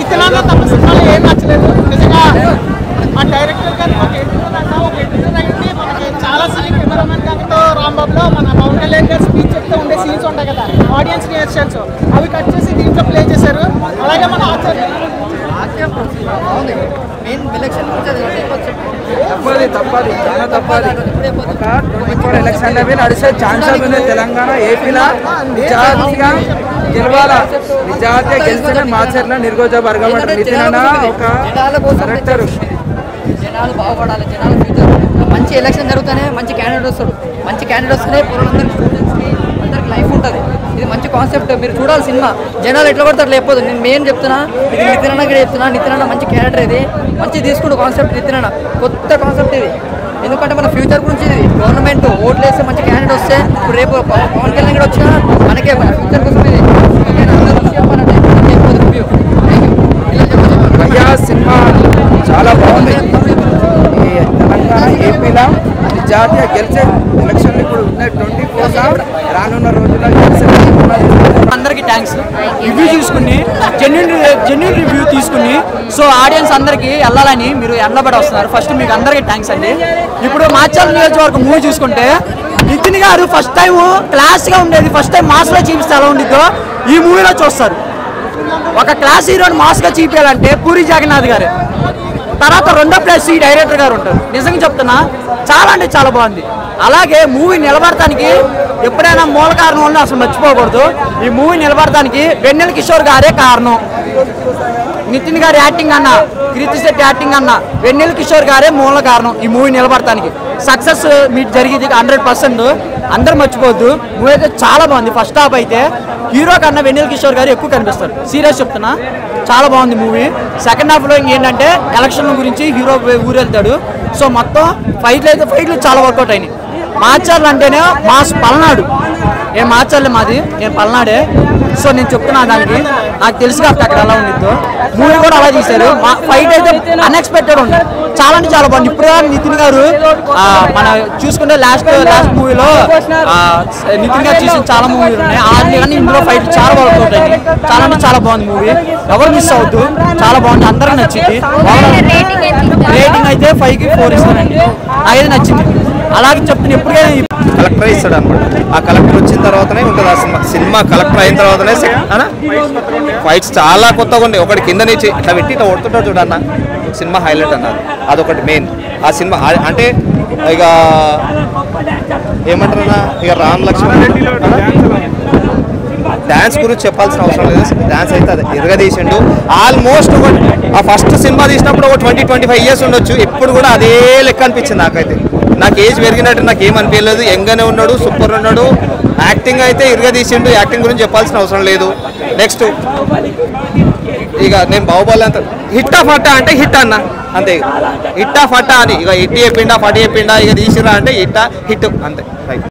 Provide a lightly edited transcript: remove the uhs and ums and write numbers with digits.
నితిన్ అన్న తమ సినిమాలో ఏం నచ్చలేదు నిజంగా. ఆ డైరెక్టర్ గారు ఒక ఎడిటర్ అయ్యింది, మనకి చాలా సీన్ కెమెరామెన్ గారితో రాంబాబులో మన పవన్ కళ్యాణ్ గారు స్పీచ్ చెప్తూ ఉండే సీన్స్ ఉంటాయి కదా, ఆడియన్స్ రియాక్షన్స్, అవి కట్ చేసి దీంట్లో ప్లే చేశారు. అలాగే మన ఆచార్య తప్పది చాలా తప్పది. ఒక 24 ఎలక్షన్లు అవి నడిచే ఛాన్సెస్ ఉన్నాయి తెలంగాణ ఏపీలో. నిజాతిగా గెలవాలా, నిజాతిగా గెలిస్తేనే మాచర్ల నిర్గోజ వర్గం నితిన్ అన్న ఒక డైరెక్టర్. జనాలు బాగుపడాలి, జనాల ఫ్యూచర్ మంచి ఎలక్షన్ జరుగుతానే మంచి క్యాండిడేట్ వస్తాడు. మంచి క్యాండిడేట్ వస్తేనే పూర్వందరికి స్టూడెంట్స్కి అందరికి లైఫ్ ఉంటుంది. ఇది మంచి కాన్సెప్ట్, మీరు చూడాలి సినిమా. జనాలు ఎట్లా పడతారు లేకపోతే. నేను మెయిన్ చెప్తున్నా, ఇది నితిన్ అన్న కూడా చెప్తున్నా. నితిన్ అన్న మంచి క్యారెక్టర్, ఇది మంచి తీసుకుంటూ కాన్సెప్ట్. నితిన్ అన్న కొత్త కాన్సెప్ట్ ఇది, ఎందుకంటే మన ఫ్యూచర్ గురించి ఇది. గవర్నమెంట్ ఓట్లు వేస్తే మంచి క్యాండిడేట్ వస్తే, ఇప్పుడు రేపు పవన్ కళ్యాణ్ కూడా వచ్చినా మనకే మన ఫ్యూచర్ కోసం ఇది. భయ్యా సినిమా చాలా బాగుంది. ఈ తెలంగాణ ఏపీలో నిజాతిగా గెలిచే ఎలక్షన్లు ఇప్పుడు ఉన్నాయి. 24 రానున్న రోజుల్లో గెలిచే అందరికి థ్యాంక్స్. రివ్యూ తీసుకుని జెన్యున్ రివ్యూ తీసుకుని సో ఆడియన్స్ అందరికి వెళ్ళాలని మీరు ఎండబడి వస్తున్నారు. ఫస్ట్ మీకు అందరికీ థ్యాంక్స్ అండి. ఇప్పుడు మాచర్ల నియోజకవర్గం మూవీ చూసుకుంటే నితిన్ గారు ఫస్ట్ టైం క్లాస్గా ఉండేది, ఫస్ట్ టైం మాస్లో చూపిస్తే ఎలా ఉండిద్దో ఈ మూవీలో చూస్తారు. ఒక క్లాస్ హీరోని మాస్గా చూపించాలంటే పూరి జగన్నాథ్ గారు, తర్వాత రెండో ప్లేస్ ఈ డైరెక్టర్ గారు ఉంటారు. నిజంగా చెప్తున్నా, చాలా అంటే చాలా బాగుంది. అలాగే మూవీ నిలబడటానికి ఎప్పుడైనా మూల కారణం వల్ల అసలు మర్చిపోకూడదు. ఈ మూవీ నిలబడటానికి వెన్నెల కిషోర్ గారే కారణం. నితిన్ గారి యాక్టింగ్ అన్న, కీర్తి శెట్టి యాక్టింగ్ అన్న, వెన్నెల కిషోర్ గారే మూల కారణం ఈ మూవీ నిలబడటానికి. సక్సెస్ మీట్ జరిగింది 100%. అందరూ మర్చిపోవద్దు. మూవీ అయితే చాలా బాగుంది. ఫస్ట్ హాఫ్ అయితే హీరో కన్నా వెన్నెల కిషోర్ గారు ఎక్కువ కనిపిస్తారు. సీరియస్ చెప్తున్నా, చాలా బాగుంది మూవీ. సెకండ్ హాఫ్లో ఇంకేంటంటే ఎలక్షన్ గురించి హీరో ఊరు వెళ్తాడు. సో మొత్తం ఫైట్లు చాలా వర్కౌట్ అయినాయి. మాచర్లు అంటేనే మాస్ పల్నాడు. ఏం మాచర్లే మాది, నేను పల్నాడే. సో నేను చెప్తున్నా, దానికి నాకు తెలుసు కాబట్టి అక్కడ ఎలా ఉండిద్దో. మూవీ కూడా అలా తీశారు. ఫైట్ అయితే అన్ఎక్స్పెక్టెడ్ ఉంది, చాలా అంటే చాలా బాగుంది. ఇప్పుడు నితిన్ గారు మన చూసుకుంటే లాస్ట్ మూవీలో నితిన్ గారు చూసిన చాలా మూవీలు ఉన్నాయి. కానీ ఇందులో ఫైట్ చాలా వర్కౌట్ అయింది. చాలా అంటే చాలా బాగుంది మూవీ. ఎవరు మిస్ అవుతూ చాలా బాగుంది, అందరికి నచ్చింది. రేటింగ్ అయితే 5కి 4 ఇస్తానండి. నాకైతే నచ్చింది. అలాగే చెప్తున్నా, ఎప్పుడైనా కలెక్టర్ ఇస్తాడు అనమాట. ఆ కలెక్టర్ వచ్చిన తర్వాతనే ఉంటుంది ఆ సినిమా. కలెక్టర్ అయిన తర్వాతనే ఫైట్స్ చాలా కొత్తగా ఉన్నాయి. ఒకటి కింద నుంచి ఇట్లా పెట్టి ఇట్లా కొడుతుంటాడు చూడన్న, సినిమా హైలైట్ అన్నారు. అదొకటి మెయిన్. ఆ సినిమా అంటే ఇక ఏమంటారన్నా, ఇక రామ్ లక్ష్మణ్ డ్యాన్స్ గురించి చెప్పాల్సిన అవసరం లేదు. డ్యాన్స్ అయితే అది ఎరగదీసిండు. ఆల్మోస్ట్ ఆ ఫస్ట్ సినిమా తీసినప్పుడు ఒక 20-25 ఇయర్స్ ఉండొచ్చు. ఇప్పుడు కూడా అదే లెక్క అనిపించింది నాకైతే. నాకు ఏజ్ పెరిగినట్టు నాకు ఏమనిపించలేదు. యంగానే ఉన్నాడు, సూపర్ ఉన్నాడు. యాక్టింగ్ అయితే ఇరగదీసిండు. యాక్టింగ్ గురించి చెప్పాల్సిన అవసరం లేదు. నెక్స్ట్ ఇక నేను బాహుబలి అంత హిట్టా ఫట్టా అంటే హిట్ అన్న, అంతే. హిట్టా ఫట్టా అని ఇక హిట్ చెప్పిండా, ఫట్ చెప్పిండా, ఇక తీసిరా అంటే హిట్ అంతే.